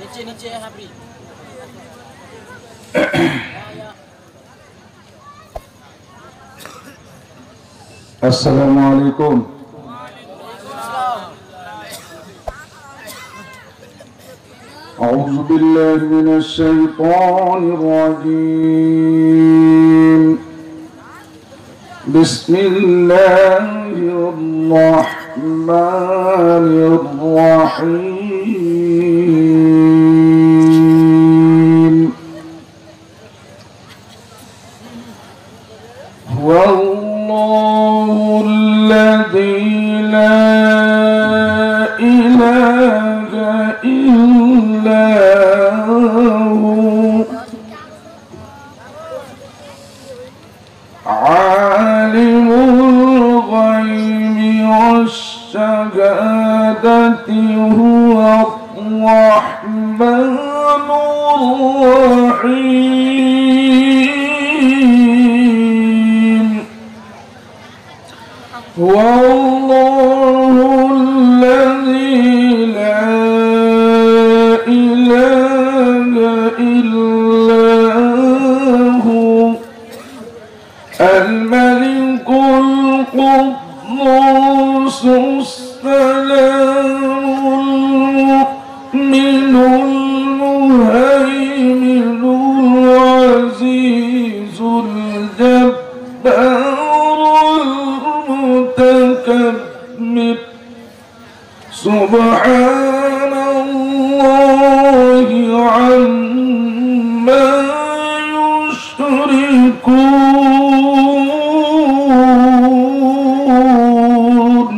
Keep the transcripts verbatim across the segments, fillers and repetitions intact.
नीचे Habri. Assalamualaikum. A'udzu billahi minasy syaithanir rajim. Bismillahirrahmanirrahim. Wallahu alladzi la ilaha illa hu alimul ghaibi wasyahadati huwa ar-rahmanur rahim. Wallahu alladzi la ilaha illa hu al-malikul quddus salamul mu'minul muhaiminul azizul jabbarul mutakabbir. Subhanallahi amma yushrikun.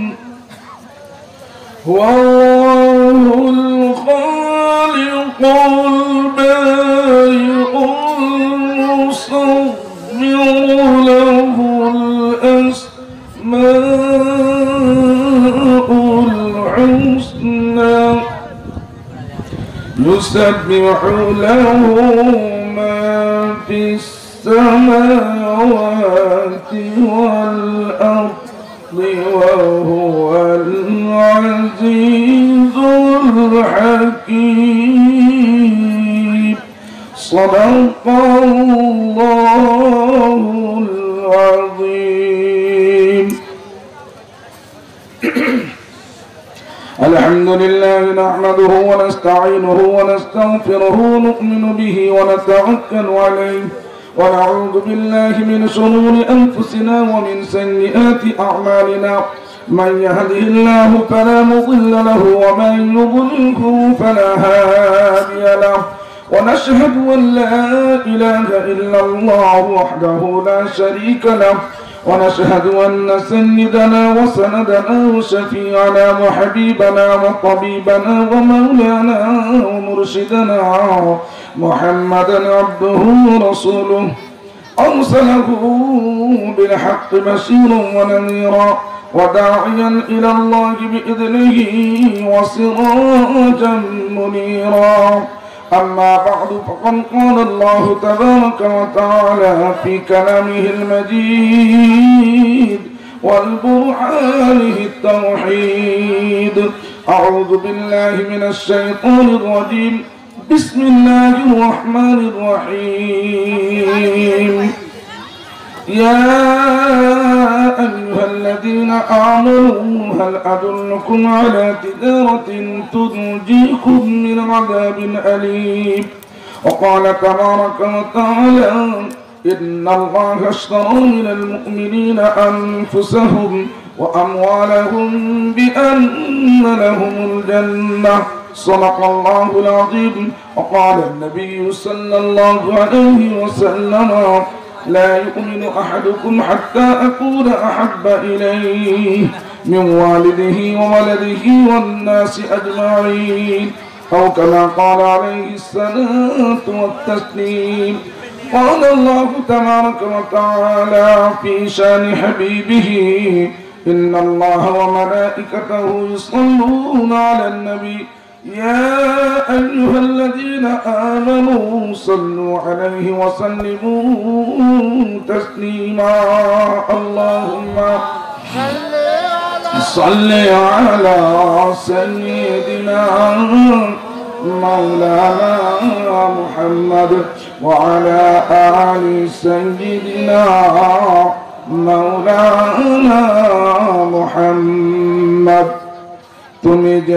Wallahul khaliqul bari'ul musawwir lahul asma'ul husna yusabbihu lahu ma fis samawati wal ardi wa huwal azizul hakim. Sadaqallahul azim. الحمد لله نحمده ونستعينه ونستغفره ونؤمن به ونتوكل عليه ونعوذ بالله من شرور أنفسنا ومن سيئات أعمالنا. من يهده الله فلا مضل له ومن يضلله فلا هادي له. ونشهد أن لا إله إلا الله وحده لا شريك له. ونشهد أن سيدنا وسندنا وشفيعنا وحبيبنا وطبيبنا ومولانا ومرشدنا محمدا عبده ورسوله أرسله بالحق بشيرا ونذيرا وداعيا إلى الله بإذنه وسراجا منيرا. أما بعد فقد قال الله تبارك وتعالى في كلامه المجيد والبرهانه التوحيد. أعوذ بالله من الشيطان الرجيم. بسم الله الرحمن الرحيم. يا أيها الذين آمنوا هل أدلكم على تجارة تنجيكم من عذاب أليم. وقال تبارك وتعالى إن الله اشترى من المؤمنين أنفسهم وأموالهم بأن لهم الجنة. صدق الله العظيم. وقال النبي صلى الله عليه وسلم لا يؤمن أحدكم حتى أكون أحب إليه من والده وولده والناس أجمعين أو كما قال عليه الصلاة والتسليم. قال الله تبارك وتعالى في شان حبيبه إن الله وملائكته يصلون على النبي يا أيها الذين آمنوا صلوا عليه وسلموا تسليما. اللهم صل على سيدنا مولانا محمد وعلى آل سيدنا مولانا محمد তুমি যে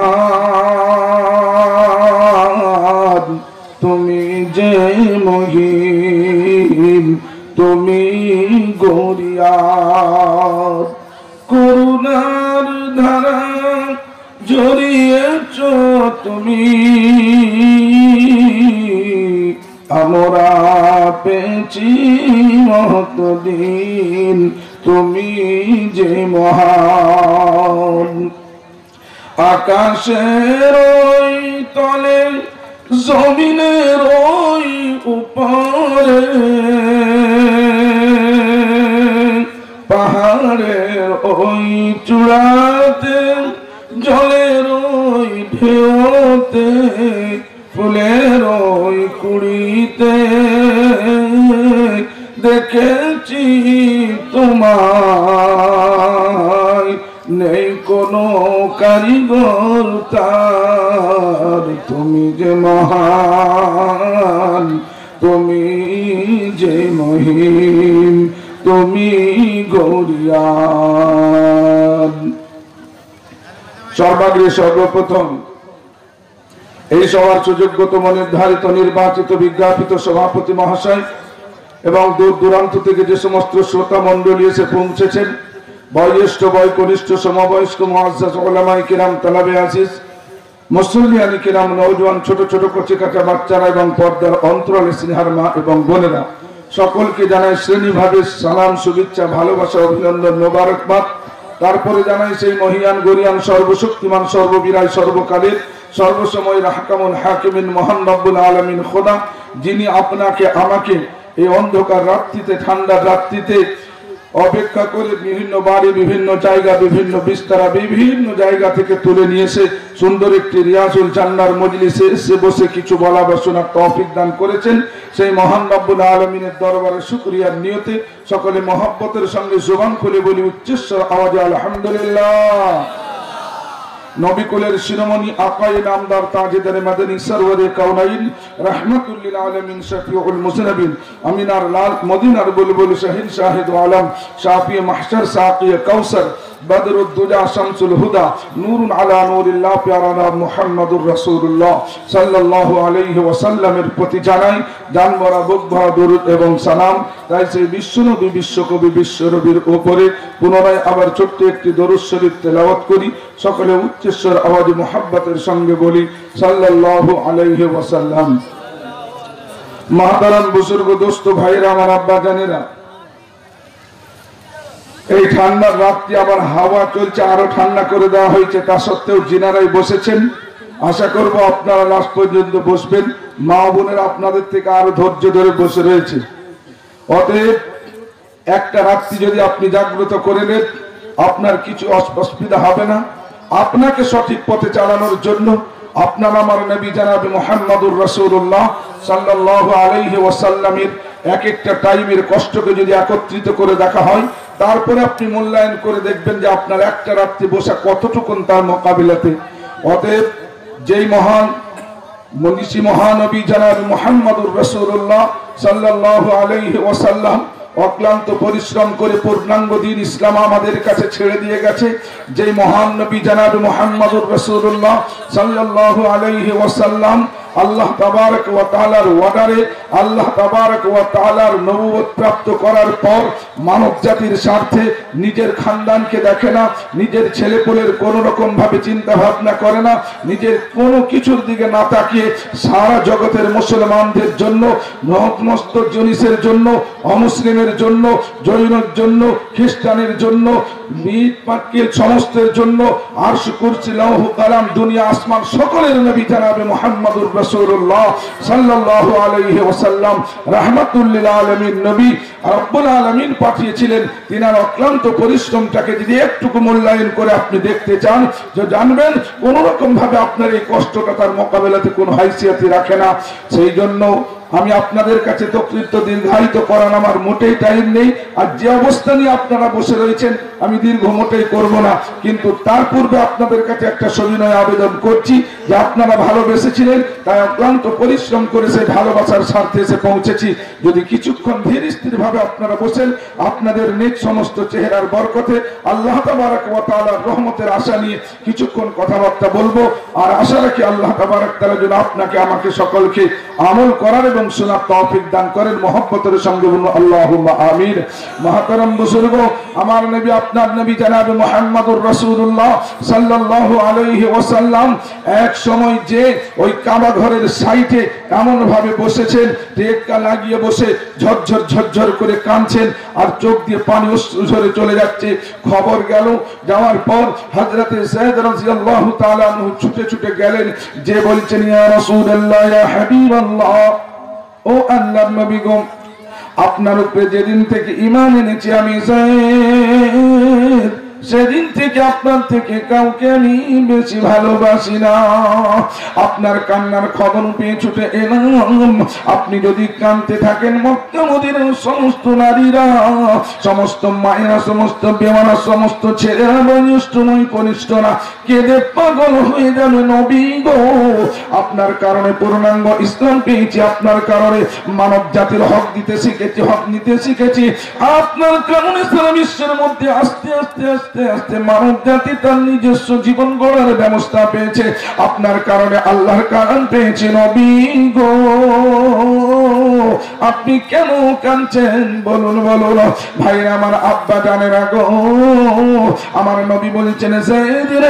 মহান তুমি যে মহিম তুমি গরিয়ার করুণার ধারা জড়িয়েছ তুমি আমরা পেয়েছি মহৎ দিন তুমি যে মহান আকাশের ওই তলে জমিনের ওই উপরে পাহাড়ের ওই চূড়াতে জলের ওই ঢেউতে ফুলের ওই কুড়িতে দেখেছি তোমায় নেই কোনো কারিগর তার তুমি যে মহান তুমি যে মহিম তুমি গরিয়ান সর্বাগ্রে সর্বপ্রথম এই সভার সুযোগ্যতম নির্ধারিত নির্বাচিত বিজ্ঞাপিত সভাপতি মহাশয় এবং দূর দূরান্ত থেকে যে সমস্ত শ্রোতা মণ্ডলী এসে পৌঁছেছেন বয়োজ্যেষ্ঠ বয় কনিষ্ঠ সমবয়স্ক মুআজ্জাজ উলামায়ে কিরাম তালাবে আজিজ মুসল্লিয়ানি কিরাম নওজোয়ান ছোট ছোট কচি কাঁচা বাচ্চারা এবং পর্দার অন্তরালে স্নেহার মা এবং বোনেরা সকলকে জানাই শ্রেণীভাবে সালাম শুভেচ্ছা ভালোবাসা অভিনন্দন মোবারকবাদ তারপরে জানাই সেই মহিয়ান গরিয়ান সর্বশক্তিমান সর্ববিরায় সর্বকালের সর্বসময় হাকামুল হাকিমিন মহান রব্বুল আলামিন খোদা যিনি আপনাকে আমাকে এই অন্ধকার রাত্রিতে ঠান্ডা রাত্রিতে অপেক্ষা করে বিভিন্ন বাড়ি বিভিন্ন জায়গা বিভিন্ন বিস্তারা বিভিন্ন জায়গা থেকে তুলে নিয়েছে সুন্দর একটি রিয়াজুল জান্নার মজলিসে এসে বসে কিছু বলা বা শোনার তৌফিক দান করেছেন সেই মহান রব্বুল আলামিনের দরবারে শুকরিয়ার নিয়তে সকলে মহব্বতের সঙ্গে জবান খুলে বলি উচ্চস্বর আওয়াজে আলহামদুলিল্লাহ নবী কুলের শিরোমণি আকায়ে নামদার তাজেদারে মাদানী সরওয়ারে কাউনাইন রাহমাতুল লিল আলামিন শফিউল মুজনবিন আমিনার লাল মদিনার বুলবুল শাহিন শাহিদ আলম শাফি মাহশর সাকি কাউসার বদরুদ্দুজা শামসুল হুদা নূরুন আলা নূরিল্লাহ প্যারা নাম মুহাম্মদুর রাসূলুল্লাহ সাল্লাল্লাহু আলাইহি ওয়াসাল্লামের প্রতি জানাই জানবরা বুকভরা দরুদ এবং সালাম তাই সেই বিশ্বনবী বিশ্বকবি বিশ্বনবীর উপরে পুনরায় আবার ছোট্ট একটি দরুদ শরীফ তেলাওয়াত করি সকলে উচ্চস্বর আওয়াজে মুহাব্বতের সঙ্গে বলি সাল্লাল্লাহু আলাইহি ওয়াসাল্লাম মহতারাম বুজুর্গ দোস্ত ভাইরা আমার আব্বা জানেরা এই ঠান্ডার রাত্রি আবার হাওয়া চলছে আরো ঠান্ডা করে দেওয়া হয়েছে তা সত্ত্বেও যিনারাই বসেছেন আশা করব আপনারা লাস্ট পর্যন্ত বসবেন মা বোনেরা আপনাদের থেকে আরো ধৈর্য ধরে বসে রয়েছে অতএব একটা রাত্রি যদি আপনি জাগ্রত করে নেন আপনার কিছু অসুবিধা হবে না আপনাকে সঠিক পথে চালানোর জন্য আপনার আমার নবী জনাবে মুহাম্মদুর রাসূলুল্লাহ সাল্লাল্লাহু আলাইহি ওয়াসাল্লামের এক একটা টাইমের কষ্টকে যদি একত্রিত করে দেখা হয় তারপরে আপনি মূল্যায়ন করে দেখবেন যে আপনার একটা রাত্রি বসা কতটুকুন তার মোকাবিলাতে অতএব যেই মহান মনীষী মহানবী জনাবে মুহাম্মদুর রাসূলুল্লাহ সাল্লাল্লাহু আলাইহি ওয়াসাল্লাম অক্লান্ত পরিশ্রম করে পূর্ণাঙ্গ দিন ইসলাম আমাদের কাছে ছেড়ে দিয়ে গেছে যেই মহান নবী জনাবে মুহাম্মদুর রাসূলুল্লাহ সাল্লাল্লাহু আলাইহি ওয়াসাল্লাম আল্লাহ তাবারক ওয়া তাআলার ওয়াদারে আল্লাহ তাবারক ওয়া তাআলার নবুয়ত প্রাপ্ত করার পর মানব জাতির স্বার্থে নিজের খানদানকে দেখে না নিজের ছেলেপুলের কোনো রকম ভাবে চিন্তা ভাবনা করে না নিজের কোনো কিছুর দিকে না তাকিয়ে সারা জগতের মুসলমানদের জন্য সমস্ত জিনিসের জন্য অমুসলিমের জন্য জৈনের জন্য খ্রিস্টানের জন্য মীর পাটকেল সমস্তের জন্য আরশ কুরসি লৌহ কালাম দুনিয়া আসমান সকলের নবী জনাবে মুহাম্মদুর রাসূলুল্লাহ সাল্লাল্লাহু আলাইহি ওয়াসাল্লাম রাহমাতুল লিল আলামিন নবী রব্বুল আলামিন পাঠিয়েছিলেন। তিনার অক্লান্ত পরিশ্রমটাকে যদি একটুকু মূল্যায়ন করে আপনি দেখতে চান, যে জানবেন কোন রকম ভাবে আপনার এই কষ্টটা তার মোকাবেলাতে কোনো হাইসিয়াতি রাখে না। সেই জন্য আমি আপনাদের কাছে তকলিফ তো দীর্ঘায়িত করার আমার মোটেই টাইম নেই। আর যে অবস্থা নিয়ে আপনারা বসে রয়েছেন আমি দীর্ঘ মোটেই করব না, কিন্তু তার পূর্বে আপনাদের কাছে একটা সবিনয় আবেদন করছি যে আপনারা ভালোবেসেছিলেন, তাই অক্লান্ত পরিশ্রম করে সেই ভালোবাসার স্বার্থে এসে পৌঁছেছি। যদি কিছুক্ষণ ধীর স্থির ভাবে আপনারা বসেন, আপনাদের নিজ সমস্ত চেহারার বরকতে আল্লাহ তাবারক ওয়া তাআলার রহমতের আশা নিয়ে কিছুক্ষণ কথাবার্তা বলবো। আর আশা রাখি আল্লাহ তাবারক তাআলা যেন আপনাকে আমাকে সকলকে আমল করার এবং শোনার তৌফিক দান করেন। মহব্বতের সঙ্গে বলুন আল্লাহুম্মা আমিন। মহতারাম বুজুর্গ, আমার নবী আপনার নবী জনাব মুহাম্মদুর রাসূলুল্লাহ সাল্লাল্লাহু আলাইহি ওয়াসাল্লাম এক সময় যে ওই কাবা ঘরের সাইডে এমন ভাবে বসেছেন, টেক্কা লাগিয়ে বসে ঝরঝর ঝরঝর করে কাঁদছেন আর চোখ দিয়ে পানি অশ্রু ঝরে চলে যাচ্ছে। খবর গেল, যাওয়ার পর হযরতে যায়েদ রাদিয়াল্লাহু তাআলা আনহু ছুটে ছুটে গেলেন, যে বলছেন ইয়া রাসূলুল্লাহ ইয়া হাবিবাল্লাহ, ও আল্লাহর নবী গো, আপনার উপরে যেদিন থেকে ঈমান এনেছি আমি যায়েদ, সেদিন থেকে আপনার থেকে কাউকে আমি বেশি ভালোবাসি না। আপনার কান্নার খবর পেয়ে ছুটে এলাম। আপনি যদি কাঁদতে থাকেন, মক্কা মদিনার সমস্ত নারীরা, সমস্ত মায়েরা, সমস্ত বেওয়ানা, সমস্ত ছেলেরা, বয়োজ্যেষ্ঠ নয় কনিষ্ঠরা কেঁদে পাগল হয়ে যাবে। নবী গো, আপনার কারণে পূর্ণাঙ্গ ইসলাম পেয়েছি, আপনার কারণে মানব জাতির হক দিতে শিখেছি, হক নিতে শিখেছি। আপনার কারণে সারা বিশ্বের মধ্যে আস্তে আস্তে আস্তে আস্তে মানব জাতি তার নিজস্ব জীবন গড়ার ব্যবস্থা পেয়েছে। আপনার কারণে আল্লাহর কারণ পেয়েছে। নবী গো, আপনি কেন কাঁদছেন বলুন বলুন। ভাই আমার, আব্বা জানেরা গো, আমার নবী বলছেন যায়েদ রে,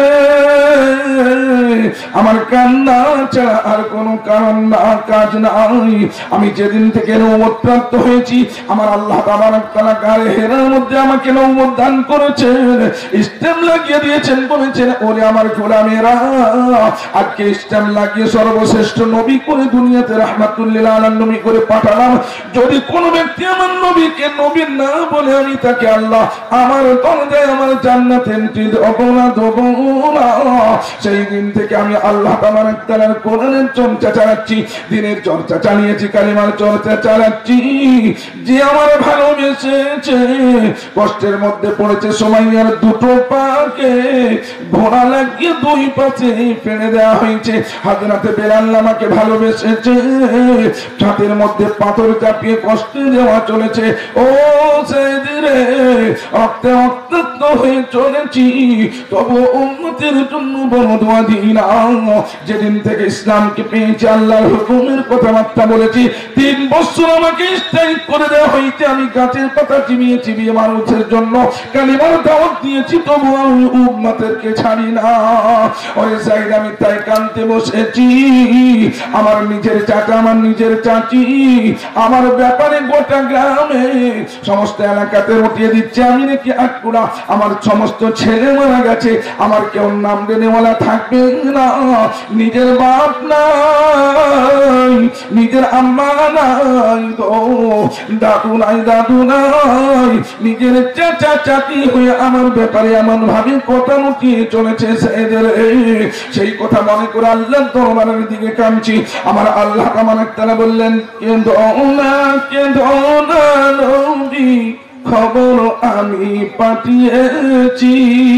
আমার কান্না ছাড়া আর কোনো কারণ না, কাজ নাই। আমি যেদিন থেকে নবুয়ত প্রাপ্ত হয়েছি, আমার আল্লাহ তাবারক তাআলা গায়ে হেরার মধ্যে আমাকে নবুয়ত দান করেছেন, ইসলাম লাগিয়ে দিয়েছেন। বলেছেন ওরে আমার গোলামেরা, আজকে ইসলাম লাগিয়ে সর্বশ্রেষ্ঠ নবী করে দুনিয়াতে রাহমাতুল লিল আলামিন নবী করে পাঠালাম। যদি কোন ব্যক্তি আমার নবীকে নবী না বলে, আমি তাকে আল্লাহ আমার দরজায় আমার জান্নাতে এন্ট্রি দেব না দেব না। সেই দিন থেকে আমি আল্লাহ তাবারক তাআলার কোরআনের চর্চা চালাচ্ছি, দিনের চর্চা চালিয়েছি, কালিমার চর্চা চালাচ্ছি। যে আমার ভালোবেসেছে, কষ্টের মধ্যে পড়েছে, সুমাইয়ার দুটো পাকে ঘোড়া লাগিয়ে দুই পাশে ফেলে দেওয়া হয়েছে। হযরতে বেলাল আমাকে ভালোবেসেছে, ছাতির মধ্যে পাথর চাপিয়ে কষ্ট দেওয়া চলেছে। ও যায়েদ রে, রক্তে রক্তাক্ত হয়ে চলেছি, তবু উম্মতের জন্য বড় দোয়া দিই না। যেদিন থেকে ইসলামকে পেয়েছি, আল্লাহর হুকুমের কথাবার্তা বলেছি, তিন বছর আমাকে স্থায়ী করে দেওয়া হয়েছে। আমি গাছের পাতা চিবিয়ে চিবিয়ে মানুষের জন্য কালিমার দাওয়াত দিয়েছি, তবু আমি উম্মতকে ছাড়ি না। ওরে যায়েদ, আমি তাই কাঁদতে বসেছি। আমার নিজের চাচা, আমার নিজের চাচি আমার ব্যাপারে গোটা গ্রামে সমস্ত এলাকাতে উঠিয়ে দিচ্ছে আমি নাকি আটকুড়া, আমার সমস্ত ছেলে মারা গেছে, আমার কেউ নাম দেনেওয়ালা থাকবে না। নিজের বাপ নাই, নিজের আম্মা নাই গো, দাদু নাই, দাদু নাই, নিজের চাচা চাচি হয়ে আমার ব্যাপারে এমন ভাবে কথা উঠিয়ে চলেছে। সেই কথা মনে করে আল্লাহর দরবারের দিকে কাঁদছি। আমার আল্লাহ তাবারক তাআলা বললেন, কেঁদো না, কেঁদো না নবী, খবর আমি পাঠিয়েছি।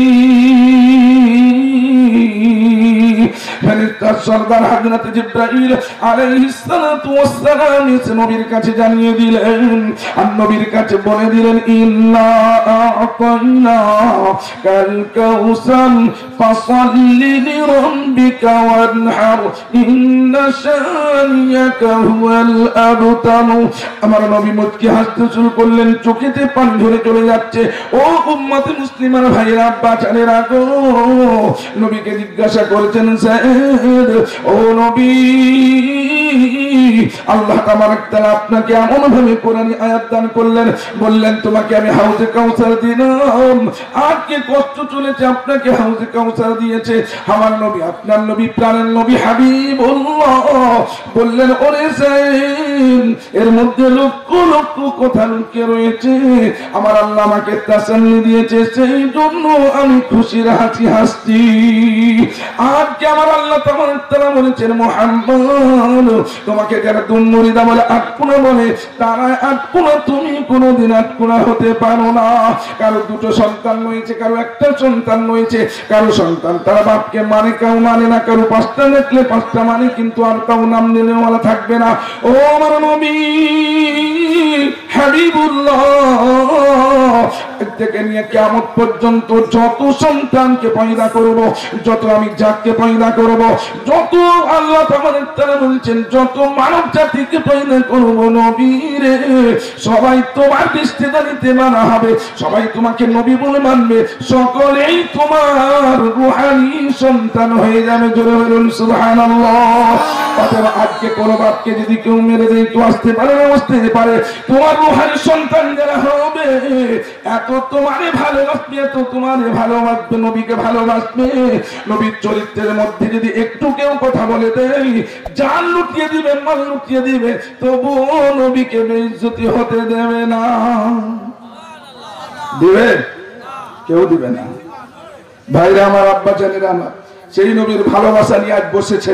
ফেরেশতা সরদার হযরত জিবরাইল আলাইহিস সালাতু ওয়াস সালাম নবীর কাছে জানিয়ে দিলেন, আর নবীর কাছে বলে দিলেন, ইন্না আ'তাইনা কাল কাউসার ফাসাল্লি লিরাব্বিকা ওয়ানহার ইন্না শানিয়াকা হুয়াল আবতার। আমার নবী মুচকি হাসতে শুরু করলেন, চোখেতে পানি ঝরে চলে যাচ্ছে। ও উম্মতে মুসলিমার ভাইরা, বাচারেরা গো, নবীকে জিজ্ঞাসা করেছেন, ও নবী, আল্লাহ তাবারক তাআলা আপনাকে এমন ভাবে কোরআনী আয়াত দান করলেন, বললেন তোমাকে আমি হাউজে কাউসার দিলাম। আজকে কষ্ট চলেছে, আপনাকে হাউজে কাউসার দিয়েছে আমার নবী, আপনার নবী, প্রাণের নবী হাবিবুল্লাহ। বললেন, ওরে যায়েদ, এর মধ্যে লক্ষ লক্ষ কথা লুকিয়ে রয়েছে। আমার আল্লাহ আমাকে তাসাল্লি দিয়েছে, সেই জন্য আমি খুশির হাসি হাসছি। আজকে আমার আল্লাহ তাআলা বলেছেন, মুহাম্মদ তোমাকে যারা দুম্মরিদা বলে, আটকুনা বলে, তারা আটকুনা, তুমি কোনোদিন আটকুনা হতে পারো না। কারো দুটো সন্তান রয়েছে, কারো একটা সন্তান রয়েছে, কারো সন্তান তারা বাপকে মানে, কেউ মানে না, কারো পাঁচটা দেখলে পাঁচটা মানে, কিন্তু আর কাউ নাম নিলেওয়ালা থাকবে না। ও আমার নবী হাবিবুল্লাহ, থেকে নিয়ে কিয়ামত পর্যন্ত যত সন্তানকে পয়দা করব, যত আমি জাতকে পয়দা করব, যত আল্লাহ তাআলা বলছেন যত মানব জাতিকে পয়দা করব, নবী রে সবাই তোমার দৃষ্টিদারিতে মানা হবে, সবাই তোমাকে নবী বলে মানবে, সকলেই তোমার রূহানি সন্তান হয়ে যাবে। জোরে বলুন সুবহানাল্লাহ। অথবা আজকে কোনো বাপকে যদি কেউ মেরে দেয়, কেউ আসতে পারে না, আসতে পারে, তোমার রূহানি সন্তান যারা হবে এত তোমারে ভালোবাসবে, এত তোমারে ভালোবাসবে, নবীকে ভালোবাসবে। নবীর চরিত্রের মধ্যে যদি একটু কেউ কথা বলে দেয়, জান লুটিয়ে দিবে, মাল লুটিয়ে দিবে, তবুও নবীকে বেইজ্জতি হতে দেবে না। দিবে? কেউ দিবে না। ভাইরা আমার, আব্বা জানেরা আমার, সেই নবীর ভালোবাসা নিয়ে আজ বসেছেন।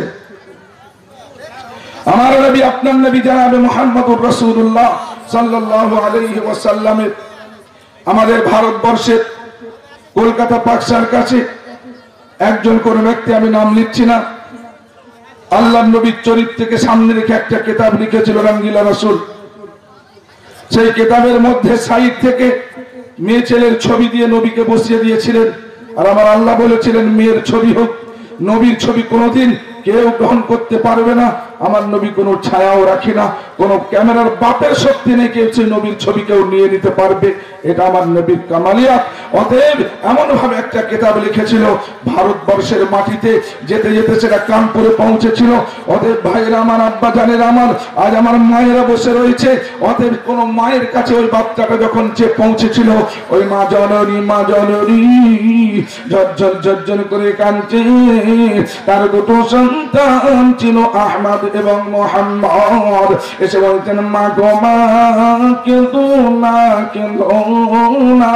আমার নবী, আপনার নবী জনাবে মুহাম্মদুর রাসূলুল্লাহ সাল্লাল্লাহু আলাইহি ওয়াসাল্লামের, আমাদের ভারতবর্ষের কলকাতা পাকশার কাছে একজন কোন ব্যক্তি, আমি নাম লিখছি না, আল্লাহর নবীর চরিত্রকে সামনে রেখে একটা কিতাব লিখেছিল, রঙ্গিলা রাসূল। সেই কিতাবের মধ্যে সাইড থেকে মেয়ে ছেলের ছবি দিয়ে নবীকে বসিয়ে দিয়েছিলেন। আর আমার আল্লাহ বলেছিলেন, মেয়ের ছবি হোক, নবীর ছবি কোনোদিন কেউ গ্রহণ করতে পারবে না। আমার নবী কোনো ছায়াও রাখে না, কোনো ক্যামেরার বাপের শক্তি নেই কেউ সেই নবীর ছবি কেউ নিয়ে নিতে পারবে, এটা আমার নবীর কামালিয়াত। অতএব এমন ভাবে একটা কিতাব লিখেছিল, ভারতবর্ষের মাটিতে যেতে যেতে সেটা কানপুরে পৌঁছেছিল। অতএব ভাইয়েরা আমার, আব্বা জানের আমার, আজ আমার মায়েরা বসে রয়েছে। অতএব কোন মায়ের কাছে ওই বাচ্চাটা যখন যে পৌঁছেছিল, ওই মা জননী, মা জননী ঝরঝর ঝরঝর করে কাঁদছে। তার দুটো সন্তান ছিল, আহমদ এবং মুহাম্মদ। এসে বলছেন, মা গো মা, কেঁদো না, কেঁদো না,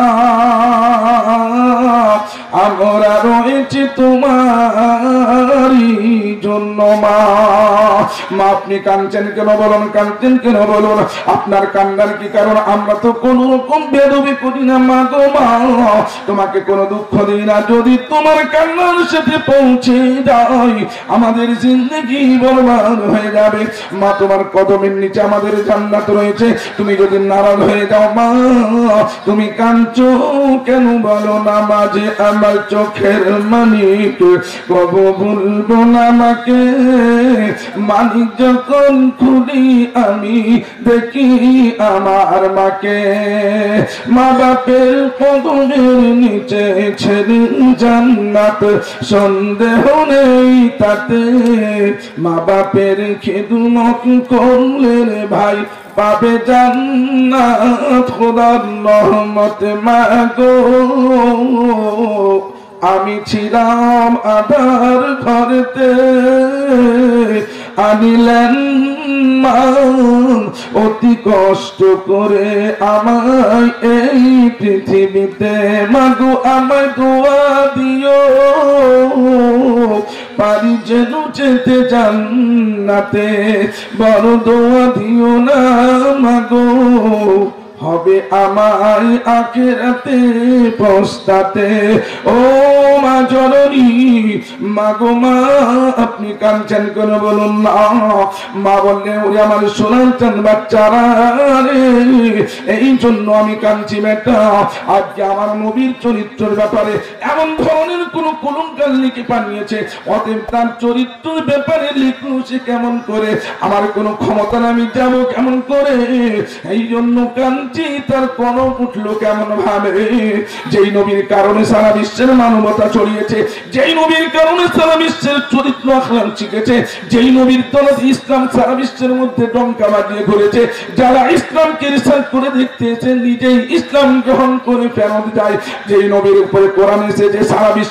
আমরা রয়েছি তোমারই জন্য। মা মা আপনি কাঁদছেন কেন বলুন, কাঁদছেন কেন বলুন, আপনার কান্নার কি কারণ? আমরা তো কোন রকম বেদবি করি না মা গো মা, তোমাকে কোনো দুঃখ দিই না। যদি তোমার কান্নার সাথে পৌঁছে যায়, আমাদের জিন্দগি বরবাদ হয়ে যাবে। মা তোমার কদমের নিচে আমাদের জান্নাত রয়েছে, তুমি যদি নারাজ হয়ে যাও মা, তুমি কাঁদছো কেন বলো না? মাঝে আমার চোখের মানিক, কবো ভুলবো না মাকে, মানিক যখন খুলি আমি দেখি আমার মাকে। মা বাপের কদমের নিচে ছেড়ে জান্নাত, সন্দেহ নেই তাতে। মা বাপের খিদমত করলে রে ভাই, পাবে জান্নাত খোদার রহমতে। মা গো আমি ছিলাম আধার ঘরেতে, আনিলেন মা অতি কষ্ট করে আমায় এই পৃথিবীতে। মাগো আমায় দোয়া দিও, পারি যেন যেতে জান্নাতে। বড় দোয়া দিও না মাগো, হবে আমায় আখিরাতে পৌঁছাতে। ও মা জননী, মা গো মা, আপনি কাঁদছেন কেন বলুন না? মা বললেন, ওরে আমার সোনার চাঁদ বাচ্চারা রে, এই জন্য আমি কাঁদছি বেটা। আজকে আমার নবীর চরিত্রের ব্যাপারে এমন ধরনের কোন কলঙ্কার লিখে পানিয়েছে, অতএব তার চরিত্রের ব্যাপারে লিখলো সে কেমন করে? আমার কোনো ক্ষমতা না, আমি যাবো কেমন করে? এই জন্য কান তার কলম উঠলো কেমন ভাবে? যেই নবীর কারণে সারা বিশ্বের মানবতা ছড়িয়েছে, যেই নবীর কারণে সারা বিশ্বের চরিত্র আখলাক শিখেছে, যেই নবীর তলাতে ইসলাম সারা বিশ্বের মধ্যে ডঙ্কা বাজিয়ে ঘুরেছে। যারা ইসলামকে রিসার্চ করে দেখতেছে, নিজেই ইসলাম গ্রহণ করে ফেরত যায়। যেই নবীর উপরে কোরআন এসেছে, সারা বিশ্ব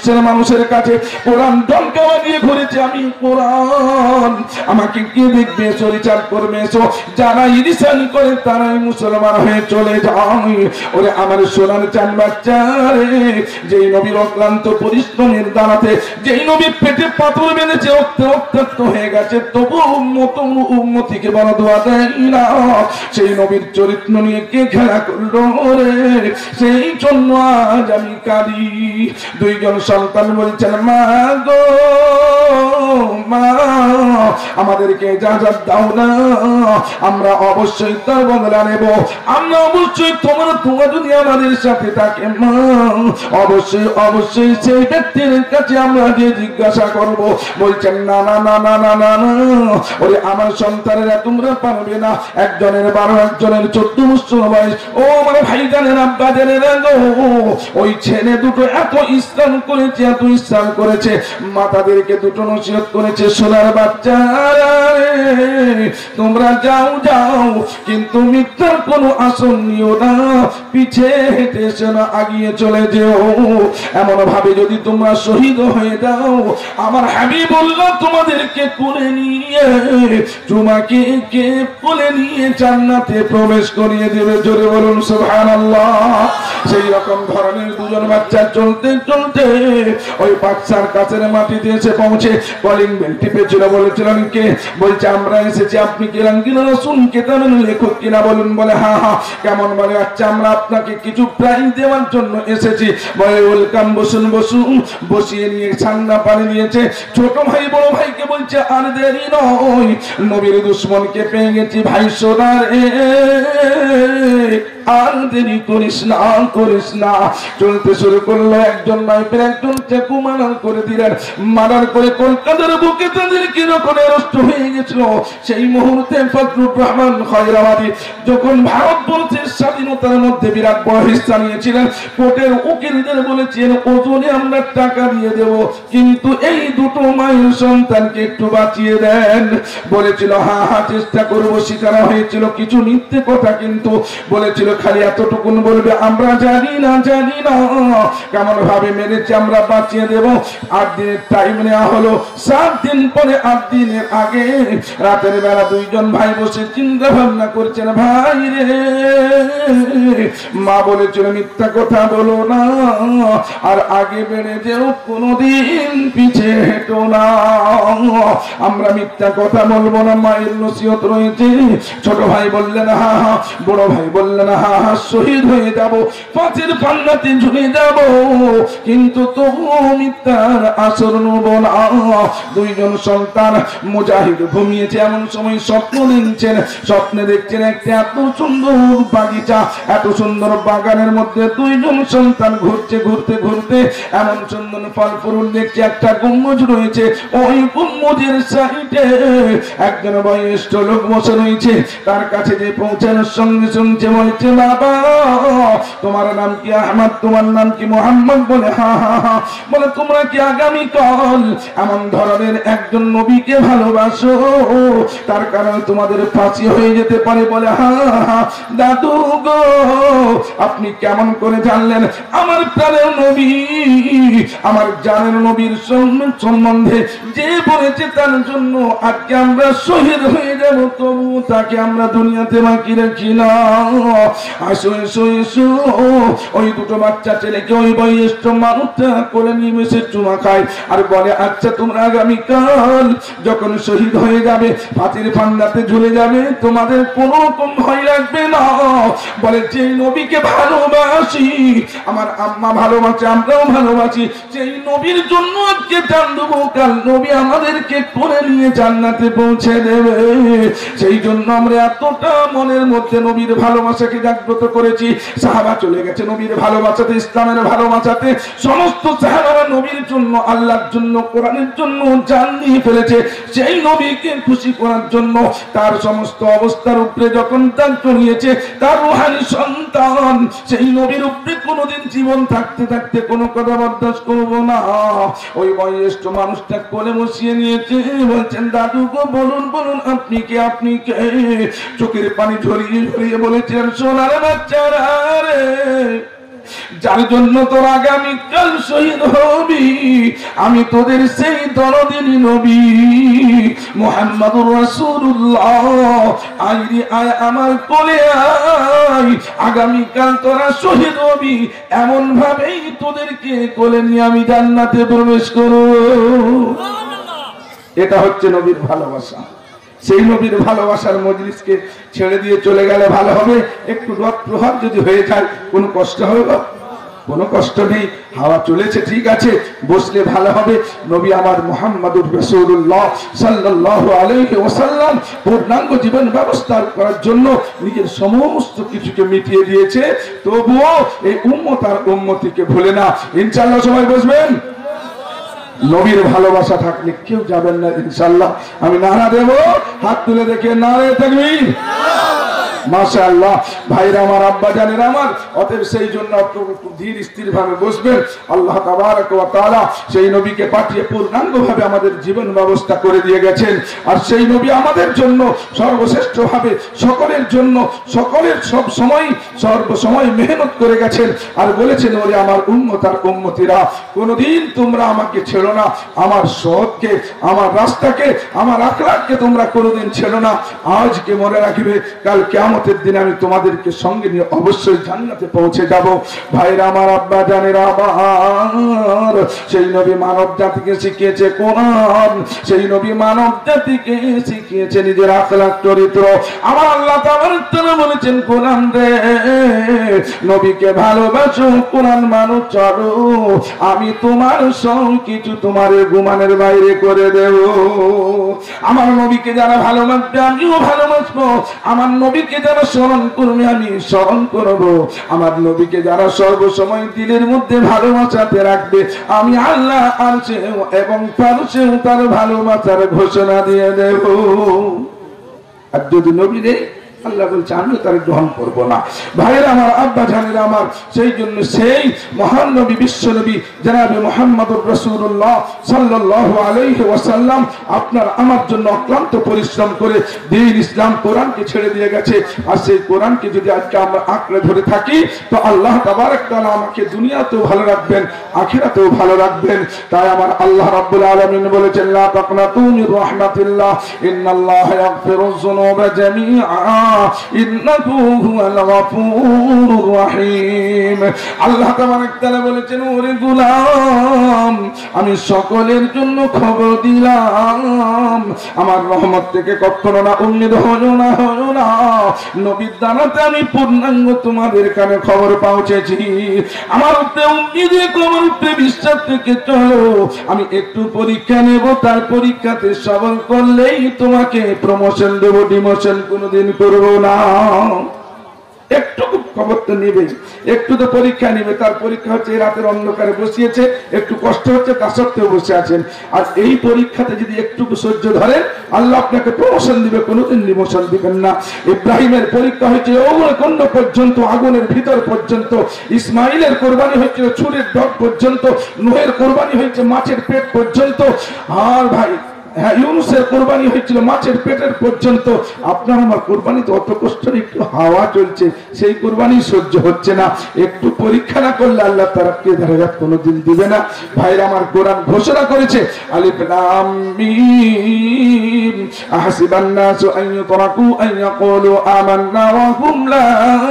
বিশ্বের মানুষের কাছে কোরআন দমকাওয়া দিয়ে ঘুরেছে, আমি কোরআন, আমাকে কে দেখবে, চরিচার করবে, যারা ইরিসান করে তারাই মুসলমান হয়ে চলে যায়। ওরে আমার সোনার চান বাচ্চারে, যেই নবীর অক্লান্ত পরিশ্রমের দ্বারাতে, যেই নবী পেটে পাথর বেঁধেছে, রক্তে রক্তাক্ত হয়ে গেছে, তবু উম্মত উম্মতিকে বড় দোয়া দেয় না। সেই নবীর চরিত্র নিয়ে কে খেলা করলো রে, সেই জন্য আজ আমি কাঁদি। দুইজন সন্তান বলছেন, মা গো মা, আমাদেরকে ইজাজত দাও না, আমরা অবশ্যই তার বদলা নেব, আমরা অবশ্যই তোমার তোমা যদি আমাদের সাথে থাকে মা, অবশ্যই অবশ্যই সেই ব্যক্তির কাছে আমরা গিয়ে জিজ্ঞাসা করব। বলছেন না না না না না না না, ওরে আমার সন্তানেরা তোমরা পারবে না, একজনের বারো, একজনের চোদ্দ বছর বয়স। ও আমার ভাই জানেন, আব্বা জানেন, ওই ছেলে দুটো এত ইসলাম করেছে, এত ইসলাম করেছে, মাতাদেরকে দুটো নসিহত করেছে, সোনার বাচ্চারা তোমরা যাও যাও, কিন্তু মিথ্যার কোনো আসন নিও না, পিছে হেঁটে এসে না, আগিয়ে চলে যেও। এমন ভাবে যদি তোমরা শহীদ হয়ে যাও, আমার হাবিবুল্লাহ তোমাদেরকে কোলে নিয়ে, তোমাকে কে কোলে নিয়ে জান্নাতে প্রবেশ করিয়ে দেবে। জোরে বলুন সুবহানাল্লাহ। সেই রকম ধরনের দুজন বাচ্চা চলতে চলতে ওই বাচ্চার কাছের মাটিতে এসে পৌঁছে কলিং বেল টিপেছিল। বলেছিলেন কে? বলছে আমরা এসেছি, আপনি কি রাঙ্গিনা রাসূল কেতাবের লেখক কিনা? বলুন। বলে হ্যাঁ হ্যাঁ। কেমন? বলে আচ্ছা, আমরা আপনাকে কিছু প্রাইজ দেওয়ার জন্য এসেছি। বলে ওয়েলকাম, বসুন বসুন। বসিয়ে নিয়ে ঠান্ডা পানি দিয়েছে। ছোট ভাই বড় ভাইকে বলছে আর দেরি নয়, নবীর দুশমনকে পেয়ে গেছি ভাই সোনার, আর দেরি করিস না করিস না। চলতে শুরু করলো, একজন নাইপের একজন চাকু মারার করে দিলেন। মারার করে কলকাতার বুকে তাদের কিরকম নষ্ট হয়ে গেছিল। সেই মুহূর্তে ফজলুর রহমান খয়রাবাদী যখন ভারতবর্ষের স্বাধীনতার মধ্যে বিরাট বড় হিস্সা নিয়েছিলেন, কোর্টের উকিলদের বলেছিলেন ওজনে আমরা টাকা দিয়ে দেব, কিন্তু এই দুটো মায়ের সন্তানকে একটু বাঁচিয়ে দেন। বলেছিল হ্যাঁ হ্যাঁ চেষ্টা করবো, শিখানো হয়েছিল কিছু মিথ্যে কথা, কিন্তু বলেছিল খালি এতটুকুন বলবে আমরা জানি না জানি না। কেমন ভাবে মেরেছে, আমরা বাঁচিয়ে দেব। আট দিনের টাইম নেওয়া হলো। সাত দিন পরে, আট দিনের আগে রাতের বেলা দুইজন ভাই বসে চিন্তা ভাবনা করছেন, ভাই রে মা বলেছিল মিথ্যা কথা বলো না, আর আগে বেড়ে যেও, কোনদিন পিছে হেঁটো না। আমরা মিথ্যা কথা বলবো না, মায়ের নসিহত রয়েছে। ছোট ভাই বললেন হা হা, বড় ভাই বললেন হা হা, শহীদ হয়ে যাব, পাঁচের পান্নাতে ঝুলে যাব, কিন্তু তবুও মিথ্যার আসর নেব না। দুইজন সন্তান মুজাহিদ ঘুমিয়েছে, এমন সময় স্বপ্ন দেখছেন। স্বপ্নে দেখছেন একটা এত সুন্দর বাগিচা, এত সুন্দর বাগানের মধ্যে দুইজন সন্তান ঘুরছে, ঘুরতে ঘুরতে এমন সুন্দর ফল ফুল দেখছে। একটা গুম্বজ রয়েছে, ওই গুম্বজের সাইডে একজন বয়স্ক লোক বসে রয়েছে। তার কাছে যে পৌঁছানোর সঙ্গে শুনছে, বলছে বাবা তোমার নাম কি? আহমদ। তোমার নাম কি? মোহাম্মদ। বলে হা হা হা। বলে তোমরা কি আগামীকাল এমন ধরনের একজন নবীকে ভালোবাসো, তার কারণে তোমাদের ফাঁসি হয়ে যেতে পারে? বলে হা হা। দাদু গো আপনি কেমন করে জানলেন? আমার প্রাণের নবী, আমার জানের নবীর সম্বন্ধে যে বলেছে তার জন্য আজকে আমরা শহীদ হয়ে যাব, তবু তাকে আমরা দুনিয়াতে বাকি রাখি না। আসো এসো এসো। ওই দুটো বাচ্চা ছেলেকে ওই বয়স্ক মানুষটা করে নিয়ে এসে চুমা খায়, আর বলে আচ্ছা তোমরা আগামীকাল যখন শহীদ হয়ে যাবে, ফাঁসির ফান্দাতে ঝুলে যাবে, তোমাদের কোন রকম ভয় লাগবে না। বলে যে নবীকে ভালোবাসি, আমার আম্মা ভালোবাসে, আমরাও ভালোবাসি, সেই নবীর জন্য আজকে জান দেবো, কাল নবী আমাদেরকে করে নিয়ে জান্নাতে পৌঁছে দেবে। সেই জন্য আমরা এতটা মনের মধ্যে নবীর ভালোবাসাকে জাগ্রত করেছি। সাহাবা চলে গেছে নবীর ভালোবাসাতে, ইসলামের ভালোবাসাতে। সমস্ত সাহাবারা নবীর জন্য, আল্লাহর জন্য, কোরআনের জন্য জান দিয়ে ফেলেছে। সেই নবীকে খুশি করার জন্য তার সমস্ত অবস্থার উপরে যখন দান করিয়েছে, তার রূহানি সন্তান সেই নবীর উপরে কোনোদিন জীবন থাকতে থাকতে কোনো কথা বরদাস্ত করব না। ওই বয়স্ক মানুষটা কোলে বসিয়ে নিয়েছে, বলছেন দাদু গো বলুন বলুন আপনি কে? আপনি কে? চোখের পানি ঝরিয়ে ঝরিয়ে বলেছিলেন সোনার বাচ্চারা রে, যার জন্য তোর আগামীকাল শহীদ হবি, আমি তোদের সেই দরদিনী নবী মুহাম্মদুর রাসূলুল্লাহ, আইরি আয় আমার কোলে আয়, আগামীকাল তোরা শহীদ হবি, এমন ভাবেই তোদেরকে কোলে নিয়ে আমি জান্নাতে প্রবেশ করব। এটা হচ্ছে নবীর ভালোবাসা। সেই নবীর ভালোবাসার মজলিসকে ছেড়ে দিয়ে চলে গেলে ভালো হবে। একটু রদ প্রভাব যদি হয়ে যায় কোনো কষ্ট হবে? কোনো কষ্ট নেই, হাওয়া চলেছে ঠিক আছে, বসলে ভালো হবে। নবী আমার মুহাম্মদুর রাসূলুল্লাহ সাল্লাল্লাহু আলাইহি ওয়াসাল্লাম পূর্ণাঙ্গ জীবন ব্যবস্থা করার জন্য নিজের সমস্ত কিছুকে মিটিয়ে দিয়েছে, তবুও এই উম্মত আর উম্মতিকে ভুলে না। ইনশাআল্লাহ সবাই বসবেন। নবীর ভালোবাসা থাকলে কেউ যাবেন না ইনশাআল্লাহ। আমি নারা দেব, হাত তুলে দেখে নারে তাকবীর। মাশাআল্লাহ ভাইরা আমার, আব্বা জানেন আমার, অতএব সেই জন্য ধীর স্থির ভাবে বসবেন। আল্লাহ তাবারক ওয়া তাআলা সেই নবীকে পাঠিয়ে পূর্ণাঙ্গ ভাবে আমাদের জীবন ব্যবস্থা করে দিয়ে গেছেন। আর সেই নবী আমাদের জন্য সর্বশ্রেষ্ঠ ভাবে সকলের জন্য সকলের সব সময় সর্বসময় মেহনত করে গেছেন। আর বলেছেন, ওরে আমার উম্মত আর উম্মতিরা, কোনদিন তোমরা আমাকে ছেড়ো না, আমার সৎকে, আমার রাস্তাকে, আমার আখলাককে তোমরা কোনদিন ছেড়ো না। আজকে মনে রাখবে, কাল কিয়ামতের দিনে আমি তোমাদেরকে সঙ্গে নিয়ে অবশ্যই জান্নাতে পৌঁছে যাব। ভাইরা আমার, আব্বা জানেরা আমার, সেই নবী মানব জাতিকে শিখিয়েছে কোরআন, সেই নবী মানব জাতিকে শিখিয়েছে নিজের আখলাক চরিত্র। আমার আল্লাহ তাআলা বলেছেন, কোরআন রে নবীকে ভালোবাসো, কোরআন মানো চলো, আমি তোমার সব কিছু তোমার গুমানের বাইরে করে দেব। আমার নবীকে যারা ভালোবাসবে আমিও ভালোবাসবো, আমার নবীকে যারা স্মরণ করবে আমি স্মরণ করব, আমার নবীকে যারা সর্বসময় দিলের মধ্যে ভালোবাসাতে রাখবে আমি আল্লাহ আরশেও এবং পারশেও তার ভালোবাসার ঘোষণা দিয়ে দেব। আর যদি নবী নেই, আল্লাহ বলছে আমিও তার গ্রহণ করবো না। ভাইয়েরা আমার, আব্বা জানেরা আমার, সেই জন্য সেই মহান নবী, বিশ্ব নবী জনাবে মুহাম্মদুর রাসূলুল্লাহ সাল্লাল্লাহু আলাইহি ওয়াসাল্লাম আপনার আমার জন্য অক্লান্ত পরিশ্রম করে দ্বীন ইসলাম কোরআনকে ছেড়ে দিয়ে গেছে। আর সেই কোরআনকে যদি আজকে আমরা আঁকড়ে ধরে থাকি, তো আল্লাহ তাবারক তাআলা আমাকে দুনিয়াতেও ভালো রাখবেন, আখিরাতেও ভালো রাখবেন। তাই আমার আল্লাহ রাব্বুল আলামিন বলেছেন, লা তাকনাতু মির রাহমাতিল্লাহ, ইন্নাল্লাহা ইয়াগফিরুয যুনুবা জামিআ ইন্নাহু হুয়াল গফুরুর রহিম। আল্লাহ তাবারক তাআলা বলেছেন, ওরে গোলাম, আমি সকলের জন্য খবর দিলাম, আমার রহমত থেকে কখনো না উম্মিদ হয়ো না হয়ো না, নবীর দ্বারাতে আমি পূর্ণাঙ্গ তোমাদের কানে খবর পৌঁছেছি। আমার উপরে উম্মিদ, আমার উপরে বিশ্বাস থেকে চলো, আমি একটু পরীক্ষা নেব, তার পরীক্ষাতে সফল করলেই তোমাকে প্রমোশন দেব, ডিমোশন কোনোদিন করব না। একটু খবর তো নিবে, একটু তো পরীক্ষা নিবে, তার পরীক্ষা হচ্ছে রাতের অন্ধকারে বসিয়েছে, একটু কষ্ট হচ্ছে, তা সত্ত্বেও বসে আছেন। আর এই পরীক্ষাতে যদি একটু সহ্য ধরেন, আল্লাহ আপনাকে প্রমোশন দিবে, কোনোদিন ডিমোশন দিবেন না। ইব্রাহিমের পরীক্ষা হয়েছে অগ্নিকুণ্ড পর্যন্ত, আগুনের ভিতর পর্যন্ত। ইসমাইলের কোরবানি হয়েছিল ছুরির ডগ পর্যন্ত। নূহের কোরবানি হয়েছে মাছের পেট পর্যন্ত। আর ভাই হ্যাঁ, ইউনূসের কোরবানি হয়েছিল মাছের পেটের পর্যন্ত। আপনার আমার কোরবানি তো অত কষ্ট, একটু হাওয়া চলছে, সেই কোরবানি সহ্য হচ্ছে না। একটু পরীক্ষা না করলে আল্লাহ তাআলা দারাজাত কোনোদিন দিবে না। ভাইরা আমার, কোরআন ঘোষণা করেছে, আলিফ লাম মিম আহসিবান নাসু আন ইউতরাকু আন ইয়াকুলু আমান্না ওয়া হুম লা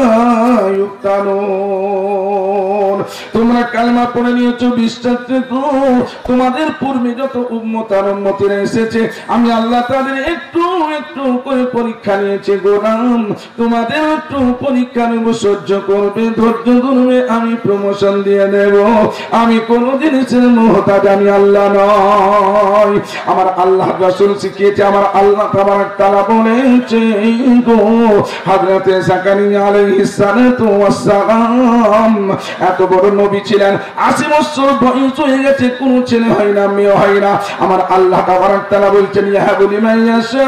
ইফতানুন। তোমরা কালেমা পড়ে নিয়েছো, বিশ্বাস রেখো, তোমাদের পূর্বে যত উম্মত আর উম্মতিরা এসেছে, আমি আল্লাহ তাদের একটু একটু করে পরীক্ষা নিয়েছে। গোলাম, তোমাদের একটু পরীক্ষা নেব, সহ্য করবে, ধৈর্য ধরবে, আমি প্রমোশন দিয়ে দেব। আমি কোন জিনিসের মুহতাজ আমি আল্লাহ নয়। আমার আল্লাহ রাসূল শিখিয়েছে, আমার আল্লাহ তাবারক তাআলা বলেছে গো, হযরতে জাকারিয়া আলাইহিস সালাতু ওয়াস সালাম এত বড় নবী ছিলেন, আশি বছর বয়স হয়ে গেছে, কোন ছেলে হয় না, মেয়ে হয় না। আমার আল্লাহ তাবারক তাআলা বলছেন, ইয়াহাবু লিমান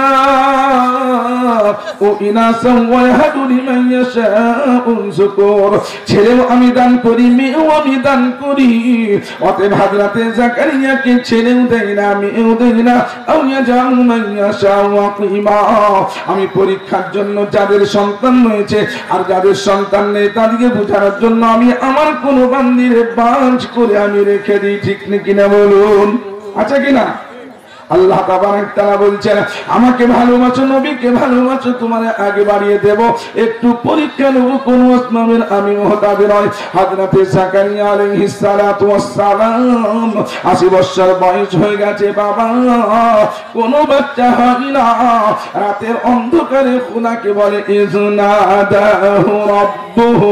ইয়াশাউ ইনাসা ওয়া ইয়াহাবু লিমান ইয়াশাউ যুকুর। ছেলেও আমি দান করি, মেয়েও আমি দান করি। অতএব হযরতে জাকারিয়াকে ছেলেও দেই না, মেয়েও দেই না। আও ইয়াজাউ মান আমি পরীক্ষার জন্য যাদের সন্তান হয়েছে আর যাদের সন্তান নেই তাদেরকে বোঝানোর জন্য আমি আমার কোন বান্দিরে বাঁচ করে আমি রেখে দিই। ঠিক কিনা বলুন, আচ্ছা কিনা? আল্লাহ তাবারক তাআলা বলছেন আমাকে ভালোবাসো, নবীকে ভালোবাসো, তোমার আগে বাড়িয়ে দেব, একটু পরীক্ষা নেব কোন ওসমানের আমি মুহতাজ নয়। হযরত জাকারিয়া আলাইহিস সালাতু ওয়াস সালাম আশি বছর বয়স হয়ে গেছে বাবা, কোন বাচ্চা হয় না। রাতের অন্ধকারে খোদাকে বলে ইজনাদাহু রাব্বুহু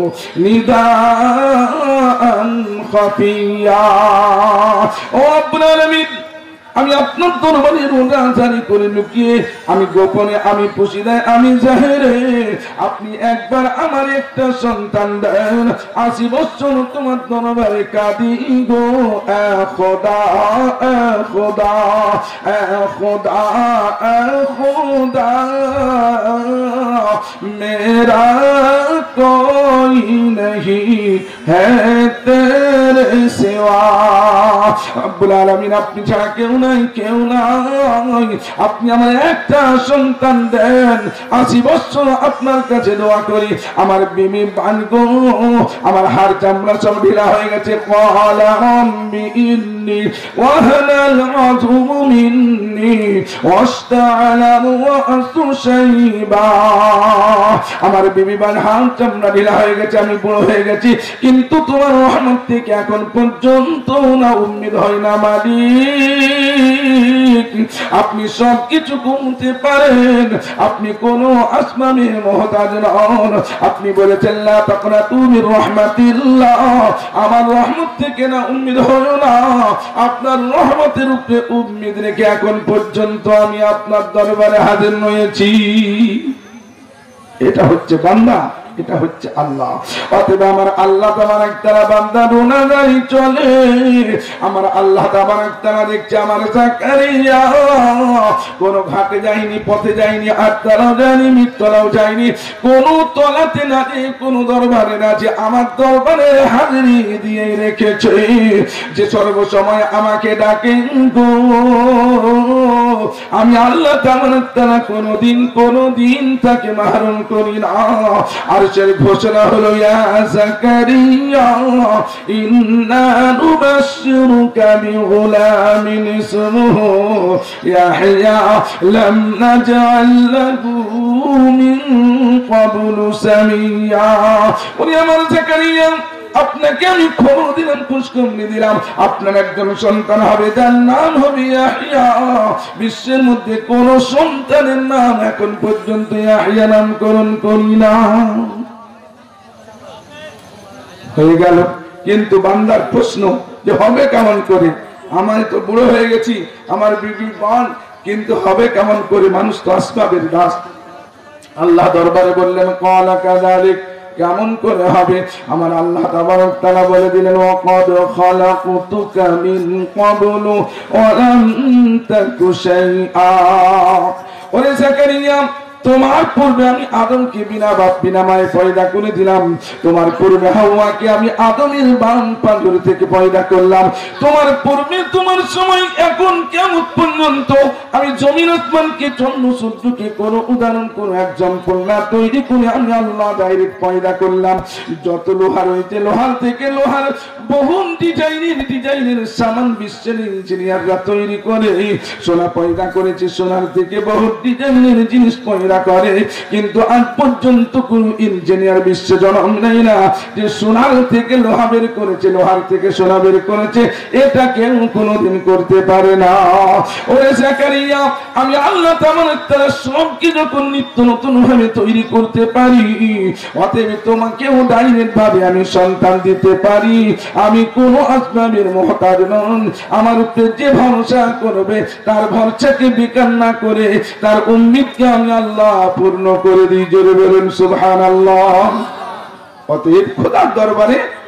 নিদাআন খাফিয়া। ও রব্বুল আলামিন, আমি আপনার দরবারে রোজাদারি করে লুকিয়ে, আমি গোপনে, আমি পুশিদায়, আমি জাহেরে, আপনি একবার আমার একটা সন্তান দেন। আশি বছর তোমার দরবারে কাঁদি গো এ খোদা, এ খোদা, এ খোদা, এ খোদা, মেরা কোই नहीं है तेरे सिवा। রব্বুল আলামিন, আপনি ছাড়া কেউ নাই, কেউ নাই, আপনি আমার একটা সন্তান দেন। আশি বছর আপনার কাছে দোয়া করি, আমার বিবি বানগো, আমার হাড় চামড়া সব ঢিলা হয়ে গেছে। ক্বালা রাব্বি ইন্নী ওয়াহানাল আযমু মিন্নী ওয়াশতাআলা রাসু শাইবা। আমার বিবি বান হাড় চামড়া ঢিলা হয়ে গেছে, আমি বুড়ো হয়ে গেছি, কিন্তু তোমার রহমত থেকে এখন পর্যন্ত না উম্মিদ হয় না মালিক। আপনি সব কিছু কমতে পারেন, আপনি কোন আসমানের মুহতাজ নন। আপনি বলেছেন লা তাকনাতু মির রাহমাতিল্লাহ, আমার রহমত থেকে না উম্মিদ হয়ো না। আপনার রহমতের উপরে উম্মিদ রেখে এখন পর্যন্ত আমি আপনার দরবারে হাজির হয়েছি। এটা হচ্ছে বান্দা, এটা হচ্ছে আল্লাহ। অতএব আমার আল্লাহ তাবারক তাআলা বান্দা রোনাদারি চলে, আমার আল্লাহ তাবারক তাআলা দেখছে আমার জাকারিয়া কোন ঘাটে যায়নি, পথে যায়নি, আটতলাও যায়নি, মিটতলাও যায়নি, কোন তলাতে না যে, কোন দরবারে না যে, আমার দরবারে হাজিরি দিয়ে রেখেছে। যে সর্বসময় আমাকে ডাকে গো, আমি আল্লাহ তাবারক তাআলা কোনদিন কোনদিন তাকে মাহরুম করি না। আর আরশের ঘোষণা হলো ইয়া জাকারিয়া ইন্না নুবাশশিরুকা বিগুলামিন ইসমুহু ইয়াহইয়া লাম নাজআল লাহু মিন ক্বাবলু সামিয়া। ওরে আমার জাকারিয়া, আপনাকে আমি খবর দিলাম, খুশখবরি দিলাম, আপনার একজন সন্তান হবে, যার নাম হবে ইয়াহইয়া। বিশ্বের মধ্যে কোন সন্তানের নাম এখন পর্যন্ত ইয়াহইয়া নামকরণ করি না। হয়ে গেল, কিন্তু বান্দার প্রশ্ন যে হবে কেমন করে? আমি তো বুড়ো হয়ে গেছি, আমার বিবি বান, কিন্তু হবে কেমন করে? মানুষ তো আসবাবের দাস। আল্লাহ দরবারে বললেন ক্বালা কাযালিক, কেমন করে হবে? আমার আল্লাহ তাবারক তাআলা বলে দিলেন ওয়াকাদ খালাকতুকা মিন ক্বাবলু ওয়া লাম তাকু শাইআ। ওরে জাকারিয়া, তোমার পূর্বে আমি আদমকে বিনা বাপ বিনা মায়ে পয়দা করে দিলাম, তোমার পূর্বে হাওয়াকে আমি আদমের বাম পাঞ্জর থেকে পয়দা করলাম, তোমার পূর্বে তোমার সময় এখন কিয়ামত পর্যন্ত আমি জমিন আসমানকে চন্দ্র সূর্যকে কোন উদাহরণ কোন এক্সাম্পল না তৈরি করে আমি আল্লাহ ডাইরেক্ট পয়দা করলাম। যত লোহা রয়েছে, লোহার থেকে লোহার বহু ডিজাইনের ডিজাইনের সামান বিশ্বের ইঞ্জিনিয়াররা তৈরি করে সোনা পয়দা করেছে, সোনার থেকে বহু ডিজাইনের জিনিস পয়দা করে, কিন্তু আজ পর্যন্ত কোন ইঞ্জিনিয়ার বিশ্বে জন্ম নেই না যে সোনার থেকে লোহা বের করেছে, লোহার থেকে সোনা বের করেছে, এটা কেউ কোনোদিন করতে পারে না। ওরে জাকারিয়া, আমি আল্লাহ তাবারক তাআলা সবকে যখন নিত্য নতুন ভাবে তৈরি করতে পারি, অতএব তোমাকেও ডাইরেক্ট ভাবে আমি সন্তান দিতে পারি। আমি কোন আসবাবের মুহতাজ নন। আমার উপরে যে ভরসা করবে তার ভরসাকে বেকার না করে তার উম্মতকে আমি আল্লাহ পূর্ণ করে দিই। জোরে বলুন সুবহানাল্লাহ। অতএব খোদার দরবারে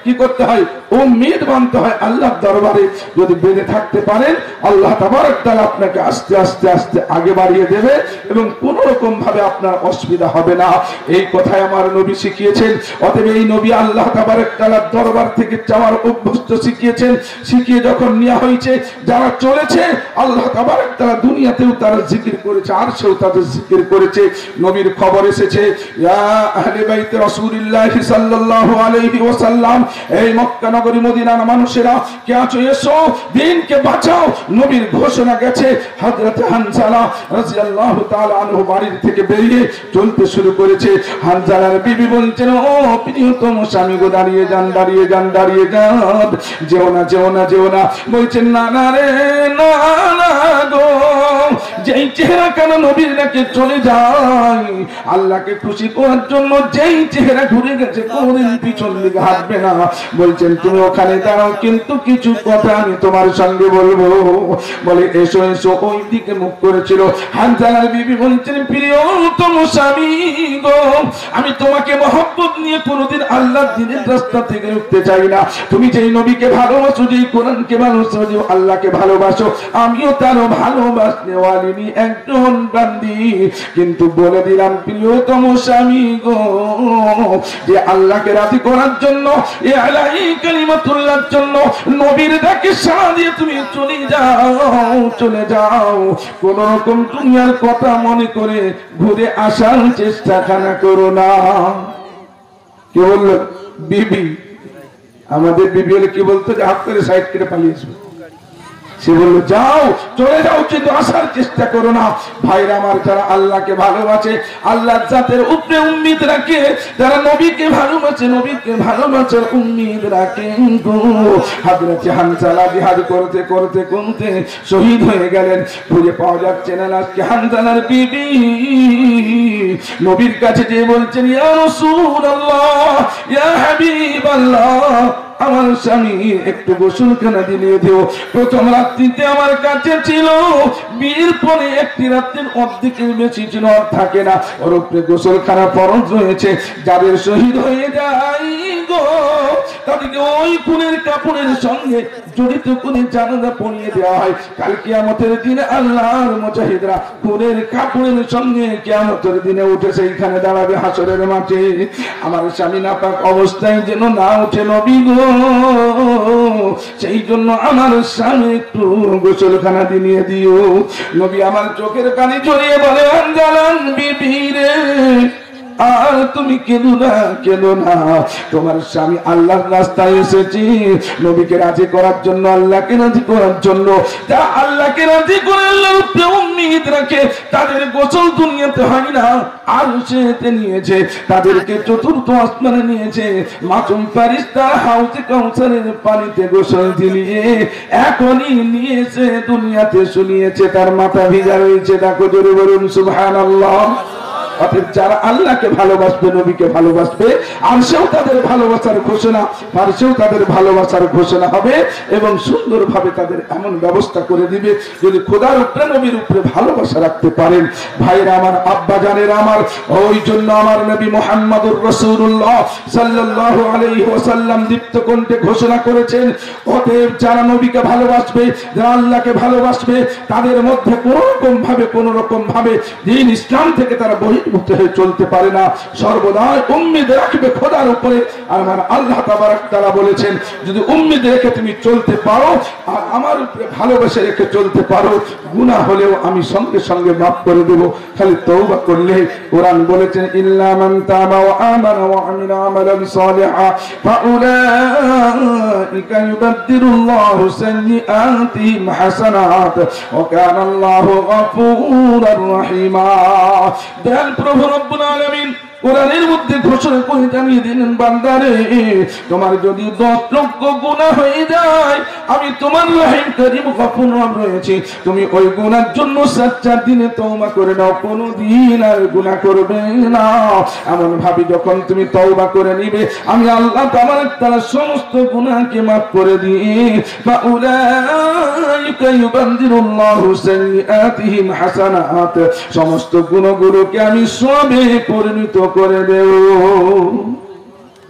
কি করতে হয়? উম্মীদ বাঁধতে হয় আল্লাহর দরবারে। যদি বেঁধে থাকতে পারেন আল্লাহ তাবারক তাআলা আপনাকে আস্তে আস্তে আস্তে আগে বাড়িয়ে দেবে এবং কোন রকম ভাবে আপনার অসুবিধা হবে না। এই কথাই আমার নবী শিখিয়েছেন। অতএব এই নবী আল্লাহ তাবারক তাআলার দরবার থেকে চাওয়ার অভ্যস্ত শিখিয়েছেন। শিখিয়ে যখন নেওয়া হয়েছে, যারা চলেছে আল্লাহ তাবারক তাআলা দুনিয়াতেও তারা জিকির করেছে, আরশেও তাদের জিকির করেছে। নবীর খবর এসেছে, ইয়া আহলে বাইতে রাসূলুল্লাহ সাল্লাল্লাহু আলাইহি ওয়াসাল্লাম, এই মক্কা নগরী মদিনার মানুষেরা কে আছো, এসো দ্বীনকে বাঁচাও। নবীর ঘোষণা গেছে। হযরত হানজালা রাদিয়াল্লাহু তাআলা আনহু বাড়ির থেকে বেরিয়ে চলতে শুরু করেছে। হানজালার বিবি বলছেন, ও প্রিয়তম স্বামী গো, দাঁড়িয়ে যান, দাঁড়িয়ে যান, দাঁড়িয়ে যান, যেও না, যেও না, যেও না। বলছেন, না না রে, না না গো, যেই চেহারা কেন নবীর নাকি চলে যায় আল্লাহকে খুশি করার জন্য, যেই চেহারা ঘুরে গেছে কোনদিন পিছন দিকে হাঁটবে না। বলছেন, তুমি ওখানে দাঁড়াও, কিন্তু কিছু কথা আমি তোমার সঙ্গে বলবো। বলে, এসো এসো। ওই দিকে মুখ করেছিল। হানজালার বিবি বলছেন, প্রিয়তম স্বামী গো, আমি তোমাকে মহব্বত নিয়ে কোনোদিন আল্লাহর দ্বীনের রাস্তা থেকে উঠতে চাই না। তুমি যেই নবীকে ভালোবাসো, যেই কোরআনকে ভালোবাসো, যে আল্লাহকে ভালোবাসো, আমিও তারও ভালোবাসনেওয়ালিনী একজন বান্দি। কিন্তু বলে দিলাম প্রিয়তম স্বামী গো, যে আল্লাহকে রাজি করার জন্য, এ আলাই কালিমাতুল্লাহর জন্য নবীর ডাকে সাড়া দিয়ে তুমি চলে যাও, চলে যাও। কোন রকম দুনিয়ার কথা মনে করে ঘুরে আসার চেষ্টা খানা করো না। কি বলল বিবি? আমাদের বিবি হলে কি বলতো? যে হাত করে সাইড করে পালিয়ে আসবে। সে বলল, যাও, চলে যাও, কিন্তু আসার চেষ্টা করো না। ভাইরা আমার, যারা আল্লাহকে ভালোবাসে, আল্লাহর জাতের উপরে উম্মীদ রাখে, যারা নবীকে ভালোবাসে, নবীকে ভালোবাসার উম্মীদ রাখে। হযরত হানজালা জিহাদ করতে করতে করতে শহীদ হয়ে গেলেন। খুঁজে পাওয়া যাচ্ছে না আজকে হানজালার বিবি। নবীর কাছে যে বলছেন, ইয়া রাসূলুল্লাহ, ইয়া হাবিবাল্লাহ, আমার স্বামী একটু গোসলখানা দিয়ে দিও। প্রথম রাত্রিতে আমার কাছে ছিল, বিয়ের পরে একটি রাত্রির অর্ধেকের বেশি ছিল, আর থাকে না। ওর উপরে গোসলখানা ফরজ রয়েছে। যাদের শহীদ হয়ে যায় গো, তাদেরকে ওই খুনের কাপড়ের সঙ্গে জড়িত করে জানাজা পড়িয়ে দেওয়া হয়। কাল কিয়ামতের দিনে আল্লাহর মুজাহিদরা খুনের কাপড়ের সঙ্গে কিয়ামতের দিনে উঠে সেইখানে দাঁড়াবে হাসরের মাঠে। আমার স্বামী নাপাক অবস্থায় যেন না উঠে নবী গো, সেই জন্য আমার স্বামী একটু গোসলখানা দিয়ে দিও। নবী আমার চোখের পানি ঝরিয়ে বলে, হানজালার বিবি রে, আর তুমি কেঁদো না, কেঁদো না। তোমার স্বামী আল্লাহর রাস্তায় এসেছি নবীকে রাজি করার জন্য, আল্লাহকে রাজি করার জন্য। যারা আল্লাহকে রাজি করে আল্লাহর উপরে উম্মীদ রাখে, তাদের গোসল দুনিয়াতে হয় না, আরশেতে নিয়েছে, তাদেরকে চতুর্থ আসমানে নিয়েছে। মাসুম ফেরেশতা হাউজে কাউসারের পানিতে গোসল দিলিয়ে এখনই নিয়েছে, দুনিয়াতে শুনিয়েছে, তার মাথা ভিজা রয়েছে। দেখো, জোরে বলুন সুবহানাল্লাহ। অতএব যারা আল্লাহকে ভালোবাসবে, নবীকে ভালোবাসবে, আরশেও তাদের ভালোবাসার ঘোষণা, পারশেও তাদের ভালোবাসার ঘোষণা হবে এবং সুন্দরভাবে তাদের এমন ব্যবস্থা করে দিবে। যদি খোদার উপরে, নবীর উপরে ভালোবাসা রাখতে পারেন। ভাইরা আমার, আব্বা জানেরা আমার, ওই জন্য আমার নবী মুহাম্মদুর রাসূলুল্লাহ সাল্লাল্লাহু আলাইহি ওয়াসাল্লাম দীপ্ত কণ্ঠে ঘোষণা করেছেন, অতএব যারা নবীকে ভালোবাসবে, যারা আল্লাহকে ভালোবাসবে, তাদের মধ্যে কোনো রকম ভাবে কোনো রকম ভাবে দ্বীন ইসলাম থেকে তারা বহি চলতে পারে না। সর্বদা উম্মীদ রাখবে খোদার উপরে। আর আমার আল্লাহ তাবারক তাআলা বলেছেন, যদি উম্মীদ রেখে তুমি চলতে পারো আর আমার উপরে ভালোবাসা রেখে চলতে পারো, গুনাহ হলেও আমি সঙ্গে সঙ্গে মাফ করে দেব, খালি তওবা করলে। কোরআন বলেছেন, ইল্লা মান তাবা ওয়া আমানা ওয়া আমিলা আমালান সালিহা ফাউলাইকা ইউবাদদিলুল্লাহু সাইয়্যাতিহিম হাসানাত ওয়া কানা আল্লাহু গফুরার রহিমা। প্রভু রব্বুল আলামিন কোরআনের মধ্যে ঘোষণা করে জানিয়ে দিলেন, বান্দারে, তোমার যদি দশ লক্ষ গুনাহ হয়ে যায়, আমি তোমার রহিম করিম গফুর রয়েছি, তুমি ওই গুনার জন্য সাত চার দিনে তওবা করে নাও, কোনদিন আর গুনাহ করবে না। এমন ভাবে যখন তুমি তওবা করে নিবে, আমি আল্লাহ তাবারক তাআলা সমস্ত গুনাহকে মাফ করে দিই। ফাউলাইকা ইউবাদদিলুল্লাহু সাইয়্যাতিহিম হাসানাত, সমস্ত গুনাহগুলোকে আমি সবে পরিণত করে দেব।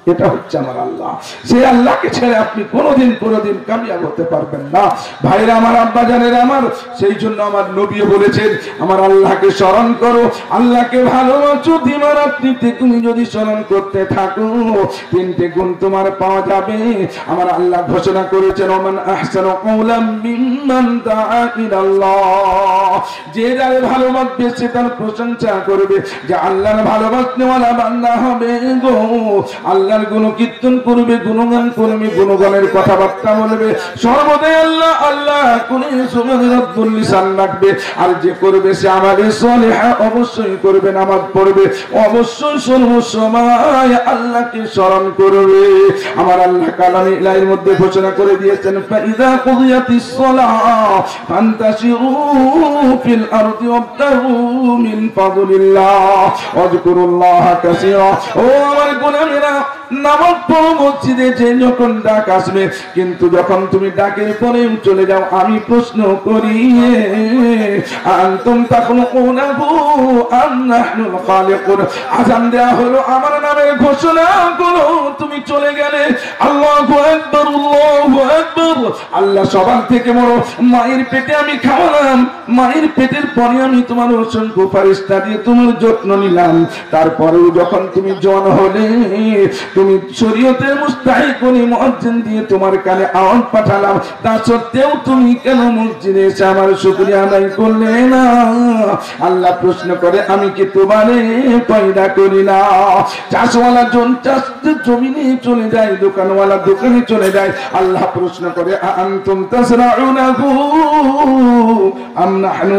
এটা হচ্ছে আমার আল্লাহ। সেই আল্লাহকে ছেড়ে আপনি কোনোদিন কোনোদিন কামিয়াব হতে পারবেন না। ভাইরা আমার, আব্বা জানেরা আমার, সেই জন্য আমার নবী বলেছেন আমার আল্লাহকে স্মরণ করো, আল্লাহকে ভালোবাসো, দিবারাত্রিতে তুমি যদি স্মরণ করতে থাকো তিনটে গুণ তোমার পাওয়া যাবে। আমার আল্লাহ ঘোষণা করেছেন ওমান আহসানু কাওলাম মিম্মান দাআ ইলাল্লাহ, যে যার ভালোবাসবে সে তার প্রশংসা করবে, যে আল্লাহর ভালোবাসনেওয়ালা বান্দা হবে গো, আল্লাহর গুণ কীর্তন করবে, গুণগান করবে, গুণগানের কথাবার্তা বলবে, সর্বদাই আল্লাহ আল্লাহ করে সুবহান রাব্বুল লিসান রাখবে। আর যে করবে সে আমাদের সলিহা অবশ্যই করবে, নামাজ পড়বে, অবশ্যই সর্বসময় আল্লাহকে স্মরণ করবে। আমার আল্লাহ কালামে ইলাহির মধ্যে ঘোষণা করে দিয়েছেন ফাইযা কুদিয়াতিস সালাহ ফান্তাশিরু ফিল আরদি ওয়াবতাগু মিন ফাদলিল্লাহ ওয়াজকুরুল্লাহ কাসীরা। ও আমার গোলামেরা, নামাজ পড়ো মসজিদে, যে যখন ডাক আসবে, কিন্তু যখন তুমি ডাকের পরে চলে যাও আমি প্রশ্ন করি আনতুম তাখলুকুনাহু আম নাহনুল খালিকুন। আযান দেয়া হলো, আমার নামে ঘোষণা করো, তুমি চলে গেলে আল্লাহু আকবার আল্লাহু আকবার, আল্লাহ সবার থেকে বড়। মায়ের পেটে আমি খাওয়ালাম, মায়ের পেটের পরে আমি তোমার অসংখ্য ফেরেশতা দিয়ে তোমার যত্ন নিলাম, তারপরেও যখন তুমি জওয়ান হলে তুমি শরীয়তের মুস্তাহিক কোন মুয়াজ্জিন দিয়ে তোমার কানে আওয়াজ পাঠালাম, তা সত্ত্বেও তুমি কেন মসজিদে এসে আমার শুকরিয়া আদায় করলে না? আল্লাহ প্রশ্ন করে আমি কি তোমারে পয়দা করি না? চাষওয়ালা জন চাষ জমিনে চলে যায়, দোকানওয়ালা দোকানে চলে যায়, আল্লাহ প্রশ্ন করে আনতুম তাসরাউনাহু আম নাহনু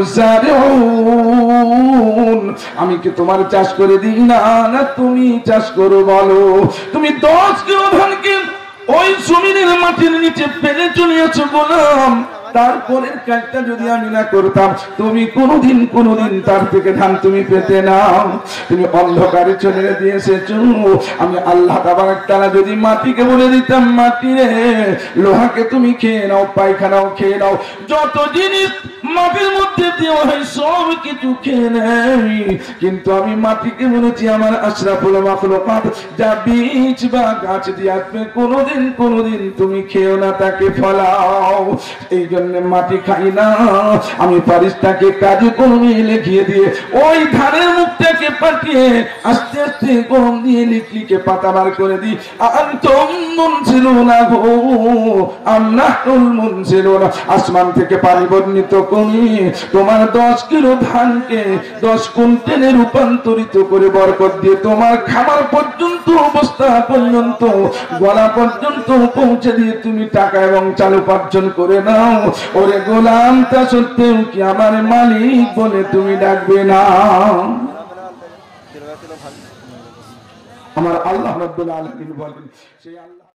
যারিউন, আমি কি তোমার চাষ করে দিই না, না তুমি চাষ করো? বলো, তুমি দশ কিলো ধানকে ওই জমিনের মাটির নিচে ফেলে চলিয়েছো গোলাম, তারপরের কাজটা যদি আমি না করতাম তুমি কোনোদিন কোনোদিন তার থেকে ধান তুমি পেতে না। তুমি অন্ধকারে চলে দিয়ে এসেছো, আমি আল্লাহ তাবারক তাআলা যদি মাটিকে বলে দিতাম মাটি রে লোহাকে তুমি খেয়ে নাও, পায়খানাও খেয়ে নাও, যত জিনিস মাটির মধ্যে দেওয়া হয় সব কিছু খেয়ে নেই, কিন্তু আমি মাটিকে বলেছি আমার আশরাফুল মাখলুকাত যা বীজ বা গাছ দিয়ে আসবে কোনোদিন কোনোদিন তুমি খেও না, তাকে ফলাও। এই জন্য মাটি খাই না, আমি ফারিস্তাকে কাজে কলমে লিখিয়ে দিয়ে ওই ধানের মুখটাকে পাঠিয়ে আস্তে আস্তে গরম দিয়ে লিখলিকে পাতা বার করে দিই। আনতুম মুনজিলুনাহু আম নাহনুল মুনজিলুন, আসমান থেকে পানি বর্ণিত করি তোমার দশ কিলো ধানকে দশ কুইন্টালে রূপান্তরিত করে বরকত দিয়ে তোমার খাবার পর্যন্ত, অবস্থা পর্যন্ত, গলা পর্যন্ত পৌঁছে দিয়ে তুমি টাকা এবং চাল উপার্জন করে নাও। ওরে গোলাম, তা সত্ত্বেও কি আমার মালিক বলে তুমি ডাকবে না? আমার আল্লাহ রাব্বুল আলামিন বলেন, সেই আল্লাহ